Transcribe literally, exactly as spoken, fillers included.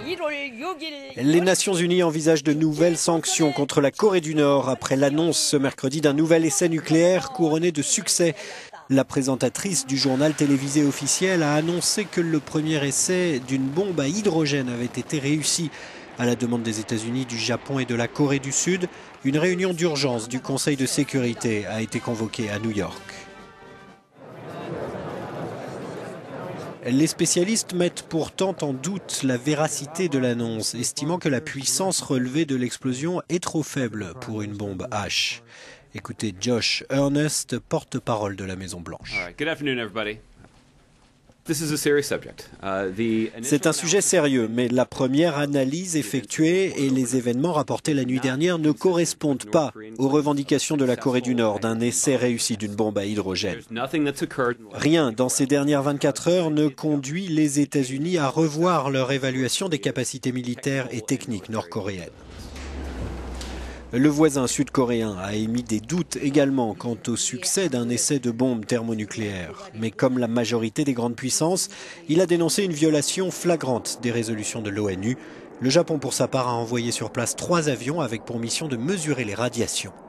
Les Nations Unies envisagent de nouvelles sanctions contre la Corée du Nord après l'annonce ce mercredi d'un nouvel essai nucléaire couronné de succès. La présentatrice du journal télévisé officiel a annoncé que le premier essai d'une bombe à hydrogène avait été réussi. À la demande des États-Unis, du Japon et de la Corée du Sud, une réunion d'urgence du Conseil de sécurité a été convoquée à New York. Les spécialistes mettent pourtant en doute la véracité de l'annonce, estimant que la puissance relevée de l'explosion est trop faible pour une bombe H. Écoutez Josh Earnest, porte-parole de la Maison-Blanche. C'est un sujet sérieux, mais la première analyse effectuée et les événements rapportés la nuit dernière ne correspondent pas aux revendications de la Corée du Nord d'un essai réussi d'une bombe à hydrogène. Rien dans ces dernières vingt-quatre heures ne conduit les États-Unis à revoir leur évaluation des capacités militaires et techniques nord-coréennes. Le voisin sud-coréen a émis des doutes également quant au succès d'un essai de bombe thermonucléaire. Mais comme la majorité des grandes puissances, il a dénoncé une violation flagrante des résolutions de l'ONU. Le Japon, pour sa part, a envoyé sur place trois avions avec pour mission de mesurer les radiations.